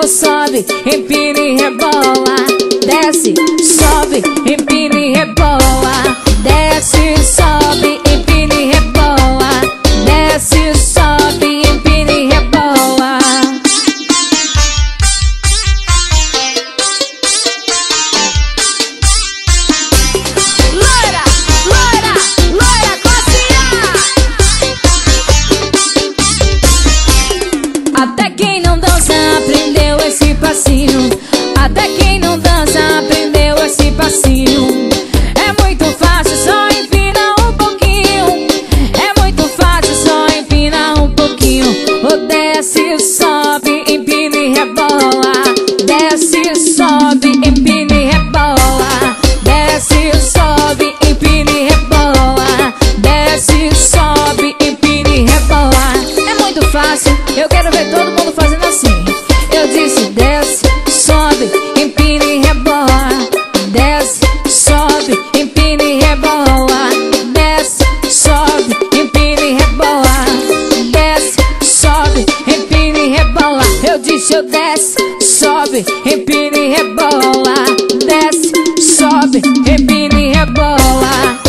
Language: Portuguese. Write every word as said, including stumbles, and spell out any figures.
sobe, empina e rebola. Desce, sobe, empina e rebola. Desce, sobe, empina e rebola. Desce, sobe, empina e rebola. Loira, loira, loira, Passinho. Até quem não dança aprendeu esse passinho. Até quem não dança aprendeu esse passinho. É muito fácil, só empina um pouquinho. É muito fácil, só empina um pouquinho. O desce, sobe, empina e rebola. Desce, sobe, empina e rebola. Desce, sobe, empina e rebola. Desce, sobe, empina e rebola. É muito fácil, eu quero ver todo mundo fazendo assim. Eu disse desce, sobe, empina e rebola. Desce, sobe, empina e rebola. Desce, sobe, empina e rebola. Desce, sobe, empina e rebola. Eu disse eu desce, sobe, empina e rebola. Desce, sobe, empina e rebola.